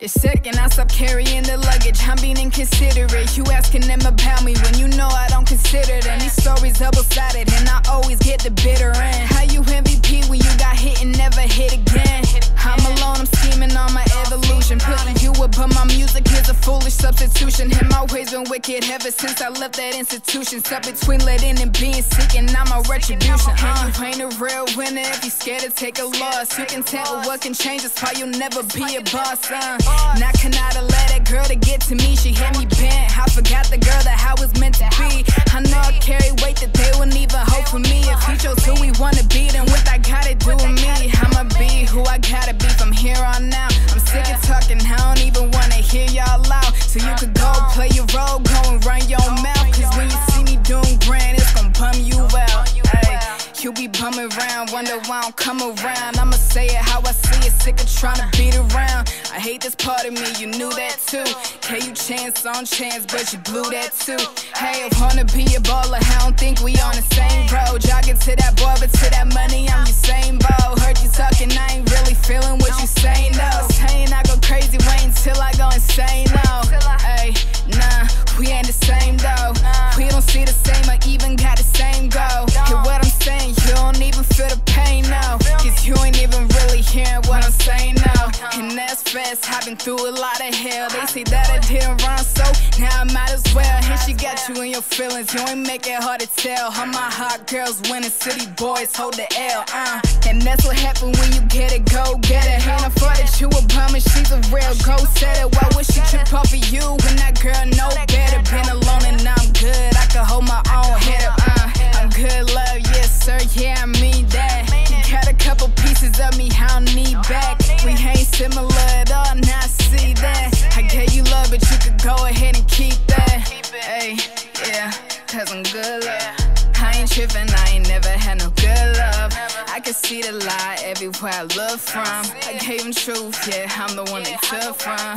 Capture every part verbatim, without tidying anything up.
The second I stop carrying the luggage, I'm being inconsiderate. You asking them about me when you know I don't consider them. These stories double-sided and I always get the bitter end. How you M V P when you got hit and never hit again? I'm alone, I'm scheming on my evolution. Putting you above my music is a foolish substitution. And my ways been wicked ever since I left that institution. Stuck between letting and being sick and now my retribution. And you ain't a real winner if you scared to take a loss. You can tell what can change, that's why you'll never be a boss, son. And I cannot allow that girl to get to me. She had me bent, I forgot the girl that I was meant to be. I know I carry weight that they wouldn't even hope for me. If he chose who we wanna be, then what I gotta do with me? I'ma be who I gotta be from here on out. I'm sick of talking, I don't even wanna hear y'all out. So you could go play your role, go and run your mouth. Cause when you see me doing grand, it's gon' bum you out. Ay, you be bumming around, wonder why I don't come around. I'ma say it how I see it, sick of trying to beat around. I hate this part of me, you knew that too. Gave you chance on chance, but you blew that too. Hey, I wanna be a baller, I don't think we on the same road. Jogging to that boy, but to that money, I'm the same boat. Heard you talking, I ain't really feeling what you saying, though. Saying I go crazy, waiting till I go insane, no. Hey, nah, we ain't the same, though. We don't see the same or even got the same goal. Hear what I'm saying, you don't even feel the pain, no. Cause you ain't even really hearing what I'm saying, no. And that's fast, I've been through a lot of hell. They say that I didn't run, so now I might as well. And she got you in your feelings, you ain't make it hard to tell. All my hot girls winning, city boys hold the L, uh. And that's what happen when you get it, go get it. Ain't no fault that you a bum and she's a real go-setter. Why would she trip off of you when that girl know better? Been alone and I'm good, I can hold my own head up, uh. I'm good, love, yes sir, yeah I mean that. You got a couple pieces of me, I don't need back. We ain't similar at all, now I see that. I gave you love, but you could go ahead and keep that. Hey, yeah, cause I'm good, love. I ain't trippin', I ain't never had no good love. I can see the lie everywhere I look from. I gave them truth, yeah, I'm the one they took from.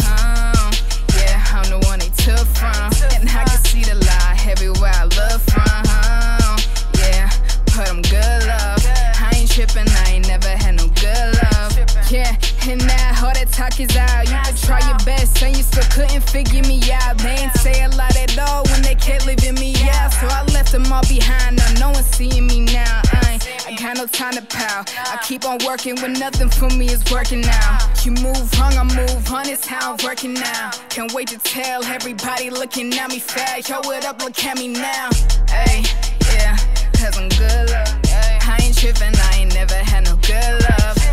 Yeah, I'm the one they took from. And I can see the lie everywhere I look from. Yeah, but I'm good, love. I ain't trippin', I ain't never had no good love. Yeah, and now all that talk is out. You could try your best and you still couldn't figure me out. They ain't say a lot at all when they kept leaving me out. So I left them all behind, now no one's seeing me now. I ain't, I got no time to pout. I keep on working when nothing for me is working now. You move wrong, I move on, it's how I'm working now. Can't wait to tell everybody looking at me fat. Yo, what up, look at me now. Ay, yeah, cause I'm good, love. I ain't trippin', I ain't never had no good love.